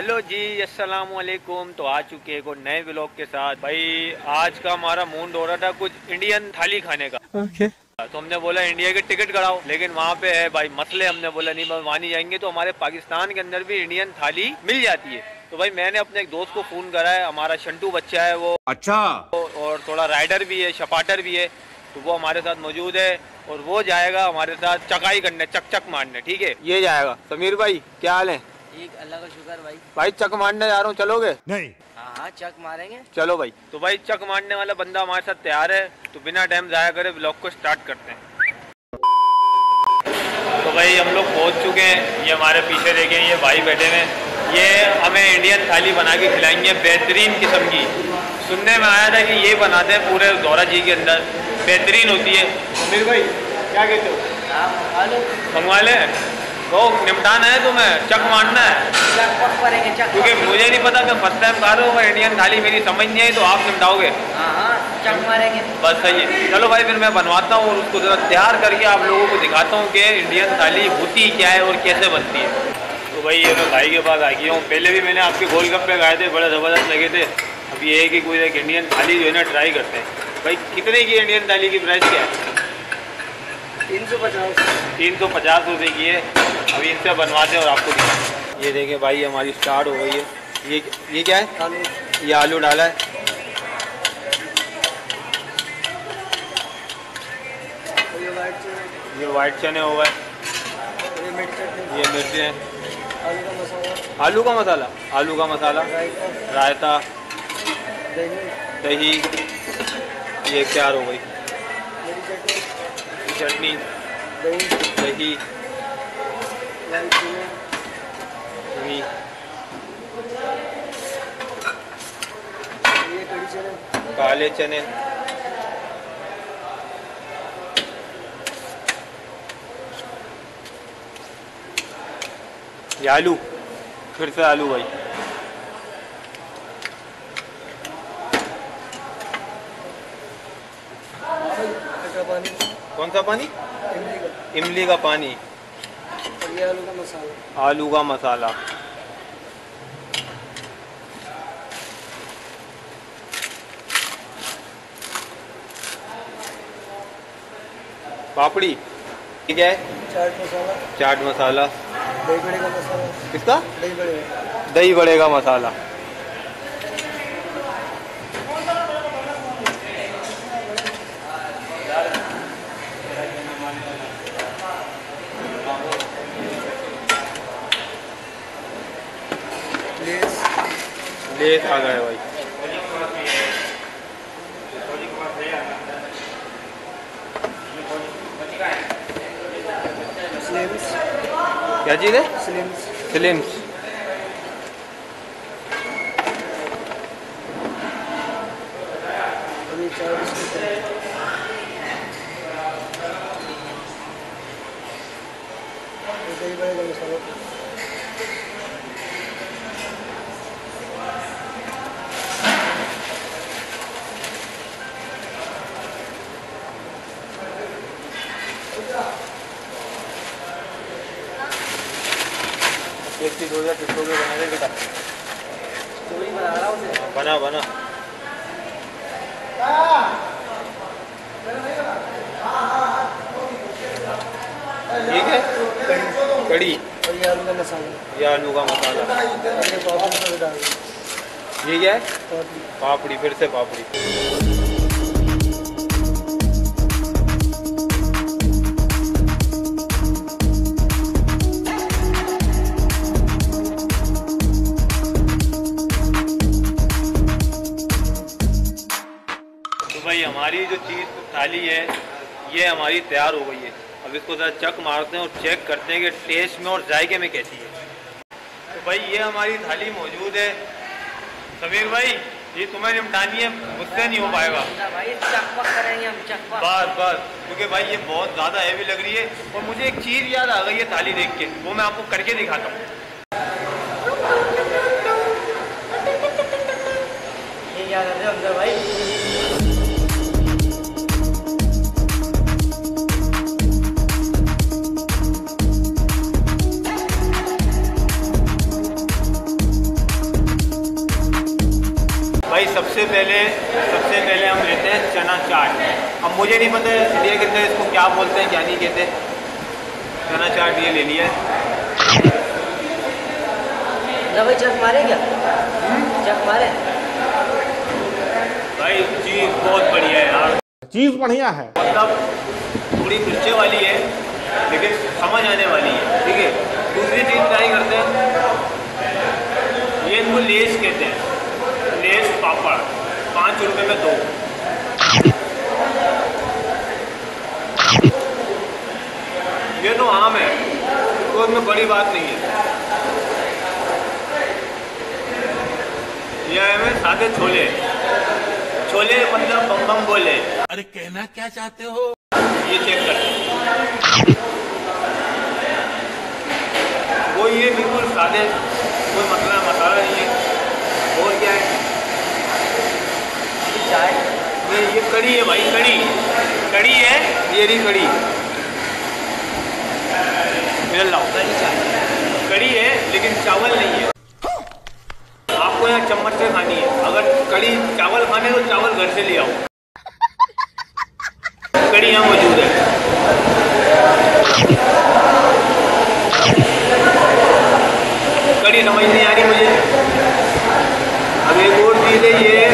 Hello जी, अस्सलाम वालेकुम। तो आ चुके हैं एक नए व्लॉग के साथ। भाई आज का हमारा मूड हो रहा था कुछ इंडियन थाली खाने का। तो हमने बोला इंडिया की टिकट कराओ, लेकिन वहाँ पे है भाई मसले। हमने बोला नहीं, वहाँ नहीं जाएंगे। तो हमारे पाकिस्तान के अंदर भी इंडियन थाली मिल जाती है। तो भाई मैंने अपने एक दोस्त को फोन करा है, हमारा शंटू बच्चा है वो, अच्छा, और थोड़ा राइडर भी है, शपाटर भी है। तो वो हमारे साथ मौजूद है और वो जाएगा हमारे साथ चकाई करने, चक चक मारने। ठीक है, ये जाएगा। समीर भाई क्या हाल है? ठीक, अल्लाह का शुक्र भाई। भाई चक मारने जा रहा हूँ, चलोगे? नहीं। हाँ चक मारेंगे। चलो भाई। तो भाई चक मारने वाला बंदा हमारे साथ तैयार है। तो बिना टाइम जाया करे ब्लॉग को स्टार्ट करते हैं। तो भाई हम लोग पहुंच चुके हैं। ये हमारे पीछे देखें, ये भाई बैठे हुए हैं। ये हमें इंडियन थाली बना के खिलाएंगे, बेहतरीन किस्म की। सुनने में आया था कि ये बनाते हैं पूरे दौरा जी के अंदर, बेहतरीन होती है। समीर भाई क्या कहते हो? मंगवा लें? तो निपटाना है तुम्हें, चक मारना है। क्योंकि मुझे नहीं पता, मैं फर्स्ट टाइम खा रहा हूँ। इंडियन थाली मेरी समझ नहीं आई, तो आप निपटाओगे? हाँ चक मारेंगे। बस सही है। चलो भाई फिर मैं बनवाता हूँ और उसको जरा तैयार करके आप लोगों को दिखाता हूँ कि इंडियन थाली होती क्या है और कैसे बनती है। तो भाई ये मैं भाई के पास आ गया हूँ। पहले भी मैंने आपके गोलगप्पे खाए थे, बड़े ज़बरदस्त लगे थे। अब ये है कि कोई एक इंडियन थाली जो है ना ट्राई करते हैं। भाई कितने की इंडियन थाली की प्राइस क्या है? 350 रुपये की है। अभी इनसे बनवाते हैं और आपको दिखाते। ये देखें भाई हमारी स्टार्ट हो गई है। ये क्या है? ये आलू डाला है। ये वाइट चने हो गए। ये मिर्ची है। आलू का मसाला, आलू का मसाला, रायता, दही, ये तैयार हो गई। चटनी, दही, काले चने, ये आलू, फिर से आलू भाई। कौन सा पानी? इमली का पानी। ये आलू का मसाला। आलू का मसाला। पापड़ी, ठीक है। चाट मसाला। चाट मसाला। दही बड़े का मसाला। किसका? दही बड़े। दही बड़े का मसाला। लेस आ गए भाई। स्लिम्स। क्या चीज़ है? स्लिम्स। स्लिम्स। अभी 40 रुपये। दही बड़े का मसाला। टेस्टी हो जाए, टिक्टों के बना दे बेटा। स्टोरी बना रहा हूँ उसे। बना बना। ठीक है। कड़ी। और ये आलू का मसाला। ये आलू का मसाला। ये पापड़ी मसाला डाल दो। ये क्या है? पापड़ी। पापड़ी, फिर से पापड़ी। भाई हमारी जो चीज़ थाली है ये हमारी तैयार हो गई है। अब इसको ज़रा चक मारते हैं और चेक करते हैं कि टेस्ट में और जायके में कैसी है। तो भाई ये हमारी थाली मौजूद है। समीर भाई ये तुम्हें निपटानी है, मुझसे नहीं हो पाएगा भाई। चकपक करेंगे हम, चकपक। बस क्योंकि भाई ये बहुत ज़्यादा हैवी लग रही है। और मुझे एक चीज़ याद आ गई है थाली देख के, वो मैं आपको करके दिखाता हूँ। ये याद आते अंदर भाई। सबसे पहले हम लेते हैं चना चाट। अब मुझे नहीं पता इंडिया के अंदर इसको क्या बोलते हैं क्या नहीं कहते। चना चाट ये ले लिया है। भाई चक मारे क्या? चक मारे भाई चीज़ बहुत बढ़िया है यार, चीज़ बढ़िया है, मतलब थोड़ी मिर्चे वाली है लेकिन समझ आने वाली है। ठीक है, दूसरी चीज़ ट्राई करते हैं, ये इनको लेस कहते हैं, लेस पापड़ 5 रुपए में 2। ये तो आम है, तो इसमें बड़ी बात नहीं है। ये है सादे छोले, छोले मतलब बम बम बोले। अरे कहना क्या चाहते हो? ये चेक कर, वो ये बिल्कुल सादे, कोई मसाला नहीं है। और क्या है? चाय ये कड़ी है भाई, कड़ी है, ये रही कड़ी। मिल लाओ, कड़ी है लेकिन चावल नहीं है। आपको यहाँ चम्मच से खानी है। अगर कड़ी चावल खाने तो चावल घर से ले आओ, कड़ी यहाँ मौजूद है। कड़ी समझ नहीं आ रही मुझे। अब एक और चीज़ है, ये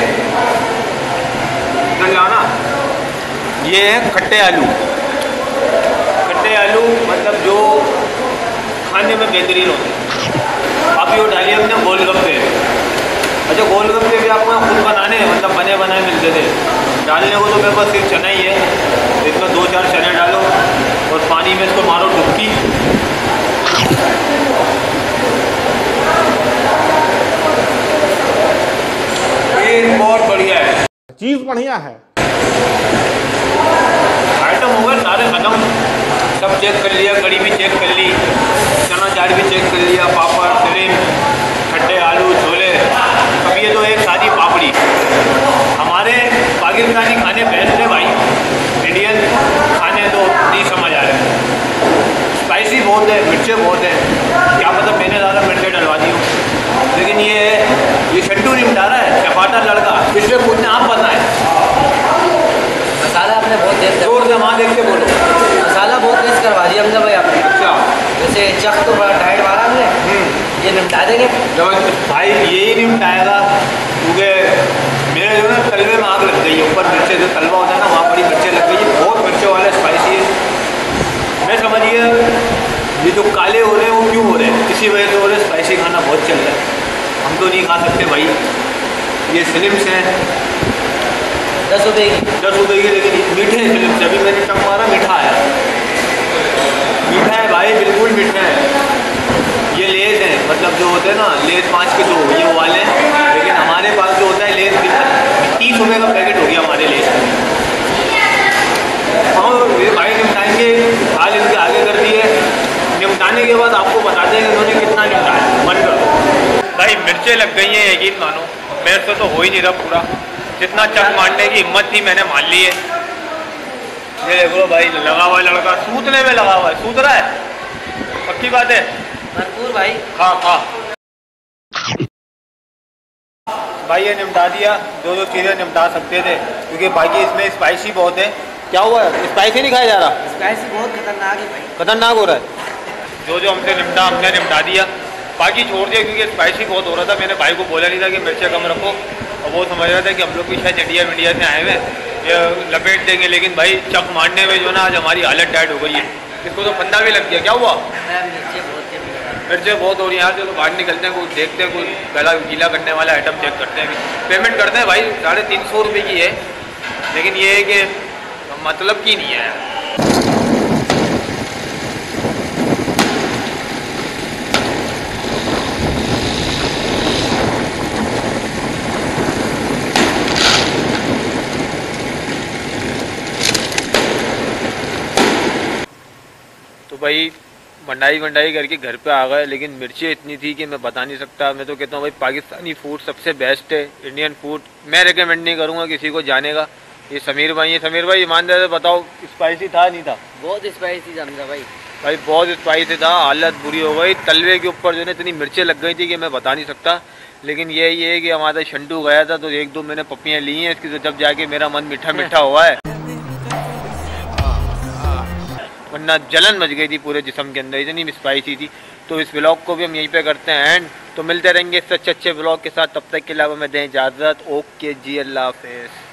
लाना, ये है खट्टे आलू। खट्टे आलू मतलब जो खाने में बेहतरीन होते हैं। अब ये डालिए हमने गोलगप्पे। अच्छा, गोलगप्पे भी आपको खुद बनाने हैं, मतलब बने बनाए मिलते थे। डालने को तो मेरे पास सिर्फ चना ही है, इसमें 2-4 चने डालो और पानी में इसको मारो डुबकी। ये बहुत बढ़िया है, चीज़ बढ़िया है। आइटम हो गए सारे खत्म, सब चेक कर लिया, कड़ी भी चेक कर ली, चना चाट भी चेक कर लिया, पापड़, सलीम, खट्टे आलू, छोले। अब ये तो एक सादी पापड़ी। हमारे पाकिस्तानी खाने बेस्ट है भाई, इंडियन खाने तो नहीं समझ आ रहे। स्पाइसी बहुत है, मिर्चे बहुत है, क्या मतलब मैंने ज़्यादा मिर्चे डलवा दी हूँ। लेकिन ये शट्टू नहीं मिटा रहा है, चपाटा लड़का, इसलिए पूछने आप बताएं। मसाला आपने बहुत तेज जोर से वहाँ देख के बोलो। मसाला बहुत तेज करवा दिया हमने भाई आपने। अच्छा, जैसे चक तो बड़ा टाइट मारा हमने, ये निपटा देंगे। भाई यही नहीं मिटाएगा, क्योंकि मेरे जो है तलवे में आग लग गई है। ऊपर मिर्चे जो तलवा होता है ना, वहाँ बड़ी मिर्चें लग गई है, बहुत मिर्चे वाले स्पाइसी है। मैं समझिए ये जो काले हो रहे हैं वो क्यों हो रहे हैं, किसी वजह से हो रहे हैं। स्पाइसी खाना बहुत चल रहा है, हम तो नहीं खा सकते भाई। ये स्लिम्स हैं 10 रुपये की, 10 रुपये की, लेकिन मीठे हैं स्लिम्स। अभी मैंने टक मारा, मीठा आया, मीठा है भाई, बिल्कुल मीठा है। ये लेस हैं, मतलब जो होते हैं ना लेस 5 के 2, ये वाले हैं। लेकिन हमारे पास जो होता है लेस 30 रुपये का पैकेट हो गया हमारे लेस का। और ये भाई निपटाएंगे, हाल इनके आगे कर दिए। निपटाने के बाद आपको बता देंगे इन्होंने कितना निपटाया। मन करो भाई, मिर्चें लग गई हैं, यकीन मानो मेरे से तो हो ही नहीं रहा पूरा। जितना चक मारने की हिम्मत थी मैंने मान ली है। ये देख लो भाई, लगा हुआ है लड़का, सूतने में लगा हुआ है, सूत रहा है, पक्की बात है। भरपूर भाई। हाँ भाई, ये निपटा दिया। दो चीज़ें निपटा सकते थे, क्योंकि बाकी इसमें स्पाइसी बहुत है। क्या हुआ है, स्पाइसी नहीं खाया जा रहा? स्पाइसी बहुत खतरनाक है भाई, खतरनाक हो रहा है। जो हमसे निपटा हमने निपटा दिया, बाकी छोड़ दिया, क्योंकि स्पाइसी बहुत हो रहा था। मैंने भाई को बोला नहीं था कि मिर्चें कम रखो, और वो समझ रहा था कि हम लोग भी शायद इंडिया से आए हुए ये लपेट देंगे। लेकिन भाई चक मारने में जो ना आज हमारी हालत टाइट हो गई है। इसको तो फंदा भी लग गया। क्या हुआ? मिर्चें बहुत हो रही हैं यार। चलो बाहर निकलते हैं, कुछ देखते हैं, कुछ गला गीला करने वाला आइटम चेक करते हैं। पेमेंट करते हैं भाई, 350 रुपये की है, लेकिन ये है कि मतलब की नहीं है। तो भाई मंडाई करके घर पे आ गए, लेकिन मिर्ची इतनी थी कि मैं बता नहीं सकता। मैं तो कहता हूँ भाई पाकिस्तानी फूड सबसे बेस्ट है, इंडियन फूड। मैं रेकमेंड नहीं करूँगा किसी को जाने का। ये समीर भाई है, समीर भाई ईमानदार से बताओ, स्पाइसी था नहीं था? बहुत स्पाइसी था भाई, बहुत स्पाइसी था, हालत बुरी हो गई। तलवे के ऊपर जो है इतनी मिर्चें लग गई थी कि मैं बता नहीं सकता। लेकिन यही है कि हमारा शंटू गया था तो 1-2 मैंने पप्पियाँ ली हैं इसकी, तो जब जाके मेरा मन मीठा मीठा हुआ है, वरना जलन मच गई थी पूरे जिस्म के अंदर, इतनी स्पाइसी थी। तो इस व्लॉग को भी हम यहीं पे करते हैं एंड, तो मिलते रहेंगे इससे अच्छे व्लॉग के साथ, तब तक के लिए हमें दें इजाज़त। ओके जी, अल्लाह हाफिज़।